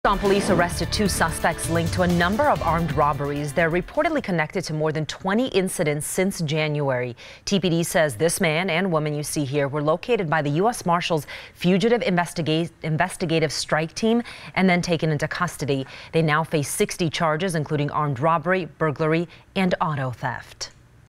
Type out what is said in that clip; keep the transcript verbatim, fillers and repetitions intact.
Tucson police arrested two suspects linked to a number of armed robberies. They're reportedly connected to more than twenty incidents since January. T P D says this man and woman you see here were located by the U S Marshals Fugitive Investiga- Investigative Strike Team and then taken into custody. They now face sixty charges, including armed robbery, burglary, and auto theft.